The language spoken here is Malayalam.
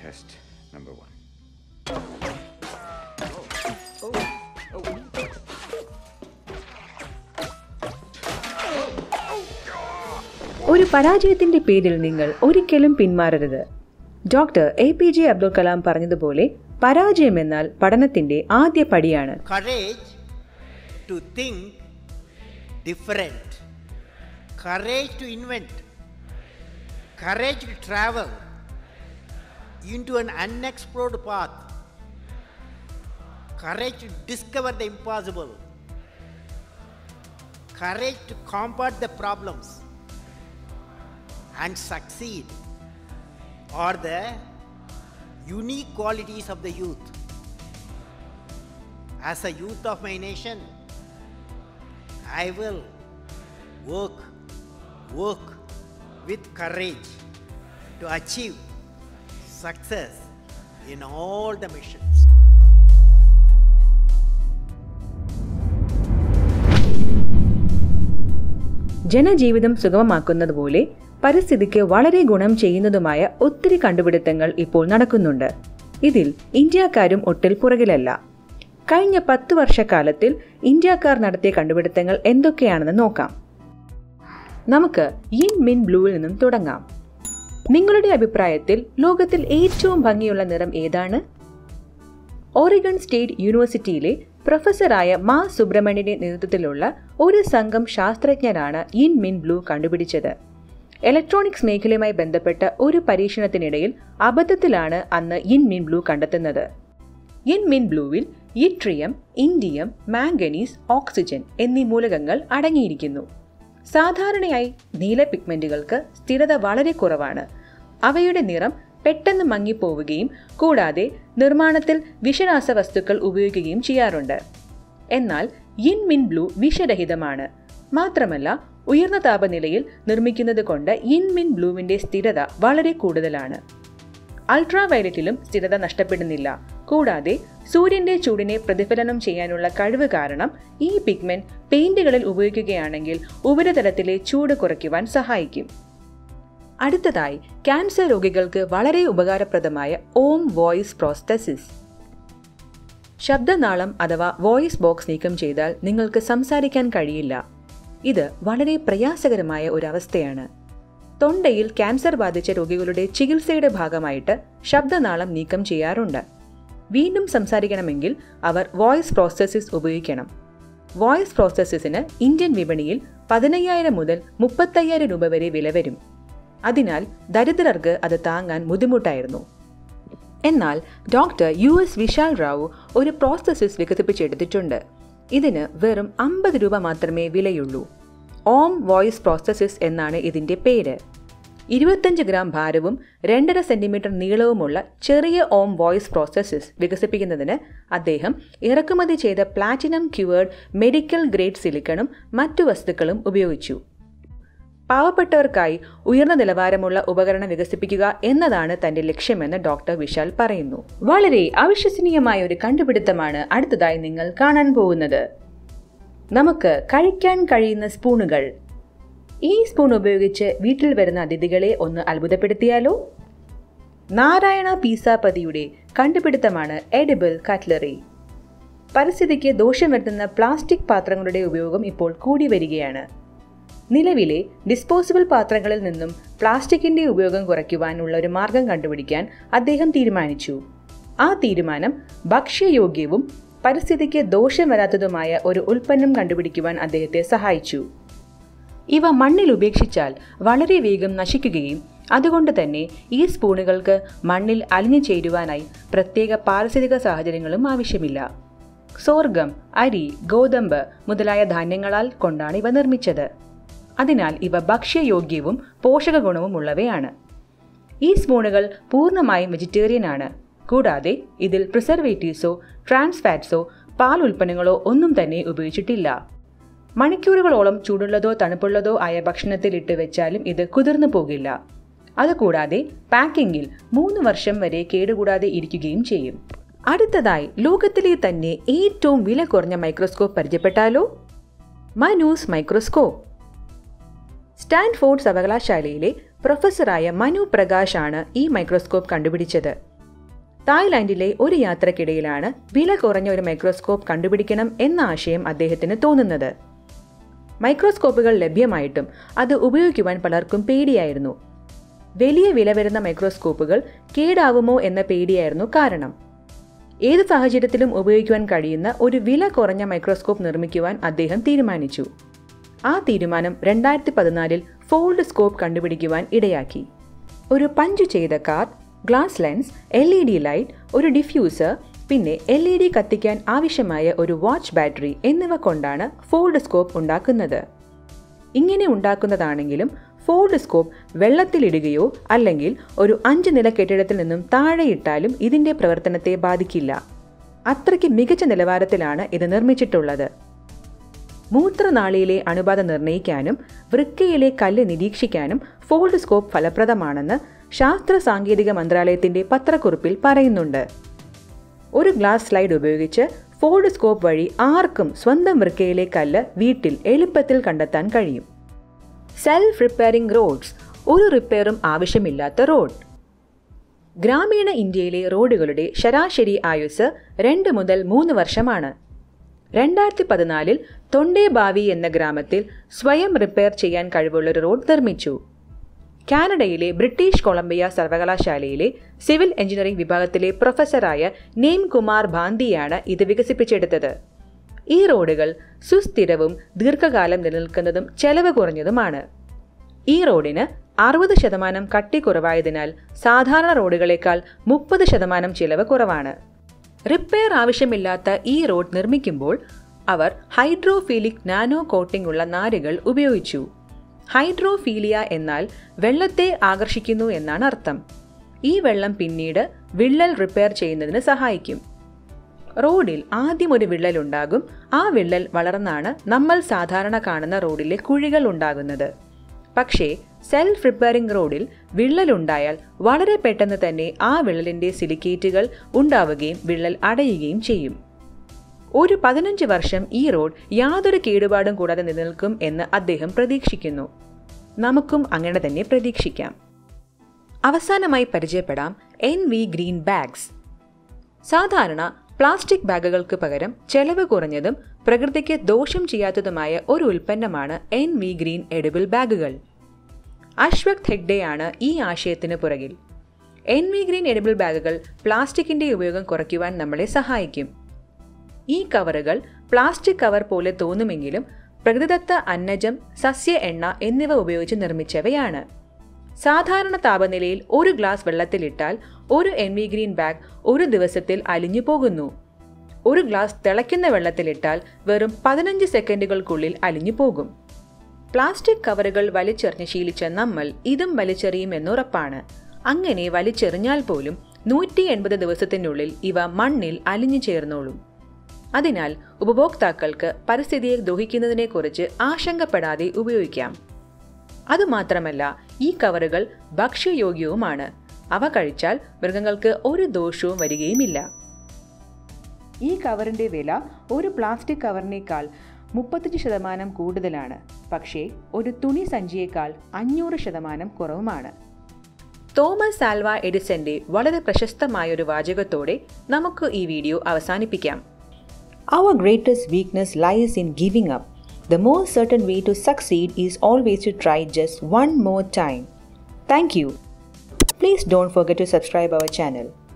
test number 1. ഒരു പരാജയത്തിന്റെ പേരിൽ നിങ്ങൾ ഒരിക്കലും പിന്മാറരുത്. ഡോക്ടർ APJ അബ്ദുൽ കലാം പറഞ്ഞതുപോലെ പരാജയം എന്നാൽ പഠനത്തിന്റെ ആദ്യ പടിയാണ്. Courage to think different, courage to invent, courage to travel into an unexplored path, courage to discover the impossible, courage to combat the problems and succeed are the unique qualities of the youth. As a youth of my nation, I will work with courage to achieve success in all the missions. ജനജീവിതം സുഗമമാക്കുന്നതുപോലെ പരിസ്ഥിതിക്ക് വളരെ ഗുണം ചെയ്യുന്നതുമായ ഒത്തിരി കണ്ടുപിടുത്തങ്ങൾ ഇപ്പോൾ നടക്കുന്നുണ്ട്. ഇതിൽ ഇന്ത്യക്കാരും ഒട്ടിൽ പുറകിലല്ല. കഴിഞ്ഞ 10 വർഷക്കാലത്തിൽ ഇന്ത്യക്കാർ നടത്തിയ കണ്ടുപിടുത്തങ്ങൾ എന്തൊക്കെയാണെന്ന് നോക്കാം. നമുക്ക് YinMn Blueൽ നിന്നും തുടങ്ങാം. നിങ്ങളുടെ അഭിപ്രായത്തിൽ ലോകത്തിൽ ഏറ്റവും ഭംഗിയുള്ള നിറം ഏതാണ്? ഓറിഗൺ സ്റ്റേറ്റ് യൂണിവേഴ്സിറ്റിയിലെ പ്രൊഫസറായ മാ സുബ്രഹ്മണ്യന്റെ നേതൃത്വത്തിലുള്ള ഒരു സംഘം ശാസ്ത്രജ്ഞരാണ് YinMn Blue കണ്ടുപിടിച്ചത്. ഇലക്ട്രോണിക്സ് മേഖലയുമായി ബന്ധപ്പെട്ട ഒരു പരീക്ഷണത്തിനിടയിൽ അബദ്ധത്തിലാണ് അന്ന് YinMn Blue കണ്ടെത്തുന്നത്. YinMn Blueവിൽ യിട്രിയം, ഇൻഡിയം, മാംഗനീസ്, ഓക്സിജൻ എന്നീ മൂലകങ്ങൾ അടങ്ങിയിരിക്കുന്നു. സാധാരണയായി നീല പിഗ്മെന്റുകൾക്ക് സ്ഥിരത വളരെ കുറവാണ്. അവയുടെ നിറം പെട്ടെന്ന് മങ്ങിപ്പോവുകയും കൂടാതെ നിർമ്മാണത്തിൽ വിഷരാസവസ്തുക്കൾ ഉപയോഗിക്കുകയും ചെയ്യാറുണ്ട്. എന്നാൽ YinMn Blue വിഷരഹിതമാണ്. മാത്രമല്ല ഉയർന്ന താപനിലയിൽ നിർമ്മിക്കുന്നത് കൊണ്ട് YinMn Blueവിന്റെ സ്ഥിരത വളരെ കൂടുതലാണ്. അൾട്രാവയലറ്റിലും സ്ഥിരത നഷ്ടപ്പെടുന്നില്ല. കൂടാതെ സൂര്യന്റെ ചൂടിനെ പ്രതിഫലനം ചെയ്യാനുള്ള കഴിവ് കാരണം ഈ പിഗ്മെന്റ് പെയിന്റുകളിൽ ഉപയോഗിക്കുകയാണെങ്കിൽ ഉപരിതലത്തിലെ ചൂട് കുറയ്ക്കുവാൻ സഹായിക്കും. അടുത്തതായി ക്യാൻസർ രോഗികൾക്ക് വളരെ ഉപകാരപ്രദമായ ഓം വോയിസ് പ്രോസ്തെസിസ്. ശബ്ദനാളം അഥവാ വോയിസ് ബോക്സ് നീക്കം ചെയ്താൽ നിങ്ങൾക്ക് സംസാരിക്കാൻ കഴിയില്ല. ഇത് വളരെ പ്രയാസകരമായ ഒരു അവസ്ഥയാണ്. തൊണ്ടയിൽ ക്യാൻസർ ബാധിച്ച രോഗികളുടെ ചികിത്സയുടെ ഭാഗമായിട്ട് ശബ്ദനാളം നീക്കം ചെയ്യാറുണ്ട്. വീണ്ടും സംസാരിക്കണമെങ്കിൽ അവർ വോയിസ് പ്രോസ്തെസിസ് ഉപയോഗിക്കണം. വോയിസ് പ്രോസ്തെസിസിന് ഇന്ത്യൻ വിപണിയിൽ 15,000 മുതൽ 35,000 രൂപ വരെ വില വരും. അതിനാൽ ദരിദ്രർക്ക് അത് താങ്ങാൻ ബുദ്ധിമുട്ടായിരുന്നു. എന്നാൽ ഡോക്ടർ US വിശാൽ റാവു ഒരു പ്രോസ്തെസിസ് വികസിപ്പിച്ചെടുത്തിട്ടുണ്ട്. ഇതിന് വെറും 50 രൂപ മാത്രമേ വിലയുള്ളൂ. ഓം വോയിസ് പ്രോസ്തെസിസ് എന്നാണ് ഇതിന്റെ പേര്. 25 ഗ്രാം ഭാരവും 2.5 സെന്റിമീറ്റർ നീളവുമുള്ള ചെറിയ ഓം വോയിസ് പ്രോസ്തെസിസ് വികസിപ്പിക്കുന്നതിന് അദ്ദേഹം ഇറക്കുമതി ചെയ്ത പ്ലാറ്റിനം ക്യൂവേർഡ് മെഡിക്കൽ ഗ്രേഡ് സിലിക്കണും മറ്റു വസ്തുക്കളും ഉപയോഗിച്ചു. പാവപ്പെട്ടവർക്കായി ഉയർന്ന നിലവാരമുള്ള ഉപകരണം വികസിപ്പിക്കുക എന്നതാണ് തന്റെ ലക്ഷ്യമെന്ന് ഡോക്ടർ വിശാൽ പറയുന്നു. വളരെ അവിശ്വസനീയമായ ഒരു കണ്ടുപിടുത്തമാണ് അടുത്തതായി നിങ്ങൾ കാണാൻ പോകുന്നത്. നമുക്ക് കഴിക്കാൻ കഴിയുന്ന സ്പൂണുകൾ. ഈ സ്പൂൺ ഉപയോഗിച്ച് വീട്ടിൽ വരുന്ന അതിഥികളെ ഒന്ന് അത്ഭുതപ്പെടുത്തിയാലോ? നാരായണ പീസാപതിയുടെ കണ്ടുപിടുത്തമാണ് എഡിബിൾ കട്ട്ലറി. പരിസ്ഥിതിക്ക് ദോഷം വരുത്തുന്ന പ്ലാസ്റ്റിക് പാത്രങ്ങളുടെ ഉപയോഗം ഇപ്പോൾ കൂടി വരികയാണ്. നിലവിലെ ഡിസ്പോസിബിൾ പാത്രങ്ങളിൽ നിന്നും പ്ലാസ്റ്റിക്കിന്റെ ഉപയോഗം കുറയ്ക്കുവാനുള്ള ഒരു മാർഗം കണ്ടുപിടിക്കാൻ അദ്ദേഹം തീരുമാനിച്ചു. ആ തീരുമാനം ഭക്ഷ്യയോഗ്യവും പരിസ്ഥിതിക്ക് ദോഷം വരാത്തതുമായ ഒരു ഉൽപ്പന്നം കണ്ടുപിടിക്കുവാൻ അദ്ദേഹത്തെ സഹായിച്ചു. ഇവ മണ്ണിൽ ഉപേക്ഷിച്ചാൽ വളരെ വേഗം നശിക്കുകയും അതുകൊണ്ട് തന്നെ ഈ സ്പൂണുകൾക്ക് മണ്ണിൽ അലിഞ്ഞു ചേരുവാനായി പ്രത്യേക പാരിസ്ഥിതിക സാഹചര്യങ്ങളും ആവശ്യമില്ല. സോർഗം, അരി, ഗോതമ്പ് മുതലായ ധാന്യങ്ങളാൽ കൊണ്ടാണ് ഇവ നിർമ്മിച്ചത്. അതിനാൽ ഇവ ഭക്ഷ്യയോഗ്യവും പോഷക ഗുണവും ഉള്ളവയാണ്. ഈ സ്പൂണുകൾ പൂർണ്ണമായും വെജിറ്റേറിയൻ ആണ്. കൂടാതെ ഇതിൽ പ്രിസർവേറ്റീവ്സോ ട്രാൻസ് ഫാറ്റ്സോ പാൽ ഉൽപ്പന്നങ്ങളോ ഒന്നും തന്നെ ഉപയോഗിച്ചിട്ടില്ല. മണിക്കൂറുകളോളം ചൂടുള്ളതോ തണുപ്പുള്ളതോ ആയ ഭക്ഷണത്തിൽ ഇട്ട് വെച്ചാലും ഇത് കുതിർന്നു പോകില്ല. അതുകൂടാതെ പാക്കിങ്ങിൽ 3 വർഷം വരെ കേടുകൂടാതെ ഇരിക്കുകയും ചെയ്യും. അടുത്തതായി ലോകത്തിലെ തന്നെ ഏറ്റവും വില കുറഞ്ഞ മൈക്രോസ്കോപ്പ് പരിചയപ്പെട്ടാലോ? മനൂസ് മൈക്രോസ്കോപ്പ്. സ്റ്റാൻഫോർഡ് സർവകലാശാലയിലെ പ്രൊഫസറായ മനു പ്രകാശാണ് ഈ മൈക്രോസ്കോപ്പ് കണ്ടുപിടിച്ചത്. തായ്ലാൻഡിലെ ഒരു യാത്രക്കിടയിലാണ് വില കുറഞ്ഞ ഒരു മൈക്രോസ്കോപ്പ് കണ്ടുപിടിക്കണം എന്ന ആശയം അദ്ദേഹത്തിന് തോന്നുന്നത്. മൈക്രോസ്കോപ്പുകൾ ലഭ്യമായിട്ടും അത് ഉപയോഗിക്കുവാൻ പലർക്കും പേടിയായിരുന്നു. വലിയ വില വരുന്ന മൈക്രോസ്കോപ്പുകൾ കേടാവുമോ എന്ന പേടിയായിരുന്നു കാരണം. ഏത് സാഹചര്യത്തിലും ഉപയോഗിക്കുവാൻ കഴിയുന്ന ഒരു വില കുറഞ്ഞ മൈക്രോസ്കോപ്പ് നിർമ്മിക്കുവാൻ അദ്ദേഹം തീരുമാനിച്ചു. ആ തീരുമാനം 2014 ഫോൾഡ് സ്കോപ്പ് കണ്ടുപിടിക്കുവാൻ ഇടയാക്കി. ഒരു പഞ്ച് ചെയ്ത card, glass lens, LED light, ഒരു ഡിഫ്യൂസർ, പിന്നെ LED കത്തിക്കാൻ ആവശ്യമായ ഒരു വാച്ച് ബാറ്ററി എന്നിവ കൊണ്ടാണ് ഫോൾഡ് സ്കോപ്പ് ഉണ്ടാക്കുന്നത്. ഇങ്ങനെ ഉണ്ടാക്കുന്നതാണെങ്കിലും ഫോൾഡ് സ്കോപ്പ് വെള്ളത്തിലിടുകയോ അല്ലെങ്കിൽ ഒരു 5 നില കെട്ടിടത്തിൽ നിന്നും താഴെയിട്ടാലും ഇതിൻ്റെ പ്രവർത്തനത്തെ ബാധിക്കില്ല. അത്രയ്ക്ക് മികച്ച നിലവാരത്തിലാണ് ഇത് നിർമ്മിച്ചിട്ടുള്ളത്. മൂത്രനാളിയിലെ അണുബാധ നിർണ്ണയിക്കാനും വൃക്കയിലെ കല്ല് നിരീക്ഷിക്കാനും ഫോൾഡ് സ്കോപ്പ് ഫലപ്രദമാണെന്ന് ശാസ്ത്ര സാങ്കേതിക മന്ത്രാലയത്തിൻ്റെ പത്രക്കുറിപ്പിൽ പറയുന്നുണ്ട്. ഒരു ഗ്ലാസ് സ്ലൈഡ് ഉപയോഗിച്ച് ഫോൾഡ് സ്കോപ്പ് വഴി ആർക്കും സ്വന്തം വൃക്കയിലെ കല്ല് വീട്ടിൽ എളുപ്പത്തിൽ കണ്ടെത്താൻ കഴിയും. സെൽഫ് റിപ്പയറിംഗ് റോഡ്സ്, ഒരു റിപ്പയറും ആവശ്യമില്ലാത്ത റോഡ്. ഗ്രാമീണ ഇന്ത്യയിലെ റോഡുകളുടെ ശരാശരി ആയുസ് 2 മുതൽ 3 വർഷമാണ്. 2014 തൊണ്ടേബാവി എന്ന ഗ്രാമത്തിൽ സ്വയം റിപ്പയർ ചെയ്യാൻ കഴിവുള്ളൊരു റോഡ് നിർമ്മിച്ചു. കാനഡയിലെ ബ്രിട്ടീഷ് കൊളംബിയ സർവകലാശാലയിലെ സിവിൽ എഞ്ചിനീയറിംഗ് വിഭാഗത്തിലെ പ്രൊഫസറായ നേം കുമാർ ഭാന്തിയാണ് ഇത് വികസിപ്പിച്ചെടുത്തത്. ഈ റോഡുകൾ സുസ്ഥിരവും ദീർഘകാലം നിലനിൽക്കുന്നതും ചെലവ് കുറഞ്ഞതുമാണ്. ഈ റോഡിന് 60% കട്ടി കുറവായതിനാൽ സാധാരണ റോഡുകളേക്കാൾ 30% ചിലവ് കുറവാണ്. റിപ്പയർ ആവശ്യമില്ലാത്ത ഈ റോഡ് നിർമ്മിക്കുമ്പോൾ അവർ ഹൈഡ്രോഫീലിക് നാനോ കോട്ടിംഗ് ഉള്ള നാരുകൾ ഉപയോഗിച്ചു. ഹൈഡ്രോഫീലിയ എന്നാൽ വെള്ളത്തെ ആകർഷിക്കുന്നു എന്നാണ് അർത്ഥം. ഈ വെള്ളം പിന്നീട് വിള്ളൽ റിപ്പയർ ചെയ്യുന്നതിന് സഹായിക്കും. റോഡിൽ ആദ്യം ഒരു വിള്ളൽ ഉണ്ടാകും. ആ വിള്ളൽ വളർന്നാണ് നമ്മൾ സാധാരണ കാണുന്ന റോഡിലെ കുഴികൾ ഉണ്ടാകുന്നത്. പക്ഷേ സെൽഫ് റിപ്പയറിംഗ് റോഡിൽ വിള്ളലുണ്ടായാൽ വളരെ പെട്ടെന്ന് തന്നെ ആ വിള്ളലിൻ്റെ സിലിക്കേറ്റുകൾ ഉണ്ടാവുകയും വിള്ളൽ അടയുകയും ചെയ്യും. ഒരു 15 വർഷം ഈ റോഡ് യാതൊരു കേടുപാടും കൂടാതെ നിലനിൽക്കും എന്ന് അദ്ദേഹം പ്രതീക്ഷിക്കുന്നു. നമുക്കും അങ്ങനെ തന്നെ പ്രതീക്ഷിക്കാം. അവസാനമായി പരിചയപ്പെടാം Envigreen ബാഗ്സ്. സാധാരണ പ്ലാസ്റ്റിക് ബാഗുകൾക്ക് പകരം ചെലവ് കുറഞ്ഞതും പ്രകൃതിക്ക് ദോഷം ചെയ്യാത്തതുമായ ഒരു ഉൽപ്പന്നമാണ് Envigreen എഡിബിൾ ബാഗുകൾ. അശ്വക് ഹെഗ്ഡെയാണ് ഈ ആശയത്തിന് പുറകിൽ. Envigreen എഡിബിൾ ബാഗുകൾ പ്ലാസ്റ്റിക്കിൻ്റെ ഉപയോഗം കുറയ്ക്കുവാൻ നമ്മളെ സഹായിക്കും. ഈ കവറുകൾ പ്ലാസ്റ്റിക് കവർ പോലെ തോന്നുമെങ്കിലും പ്രകൃതിദത്ത അന്നജം, സസ്യ എണ്ണ എന്നിവ ഉപയോഗിച്ച് നിർമ്മിച്ചവയാണ്. സാധാരണ താപനിലയിൽ ഒരു ഗ്ലാസ് വെള്ളത്തിലിട്ടാൽ ഒരു Envigreen ബാഗ് ഒരു ദിവസത്തിൽ അലിഞ്ഞു പോകുന്നു. ഒരു ഗ്ലാസ് തിളയ്ക്കുന്ന വെള്ളത്തിലിട്ടാൽ വെറും 15 സെക്കൻഡുകൾക്കുള്ളിൽ അലിഞ്ഞു പോകും. പ്ലാസ്റ്റിക് കവറുകൾ വലിച്ചെറിഞ്ഞ് ശീലിച്ച നമ്മൾ ഇതും വലിച്ചെറിയുമെന്നുറപ്പാണ്. അങ്ങനെ വലിച്ചെറിഞ്ഞാൽ പോലും 180 ദിവസത്തിനുള്ളിൽ ഇവ മണ്ണിൽ അലിഞ്ഞു ചേർന്നോളും. അതിനാൽ ഉപഭോക്താക്കൾക്ക് പരിസ്ഥിതിയെ ദ്രോഹിക്കുന്നതിനെക്കുറിച്ച് ആശങ്കപ്പെടാതെ ഉപയോഗിക്കാം. അതുമാത്രമല്ല, ഈ കവറുകൾ ഭക്ഷ്യയോഗ്യവുമാണ്. അവ കഴിച്ചാൽ മൃഗങ്ങൾക്ക് ഒരു ദോഷവും വരികയുമില്ല. ഈ കവറിൻ്റെ വില ഒരു പ്ലാസ്റ്റിക് കവറിനേക്കാൾ 35% കൂടുതലാണ്. പക്ഷേ ഒരു തുണി സഞ്ചിയേക്കാൾ 500% കുറവുമാണ്. തോമസ് ആൽവ എഡിസന്റെ വളരെ പ്രശസ്തമായൊരു വാചകത്തോടെ നമുക്ക് ഈ വീഡിയോ അവസാനിപ്പിക്കാം. Our greatest weakness lies in giving up. The most certain way to succeed is always to try just one more time. Thank you. Please don't forget to subscribe our channel.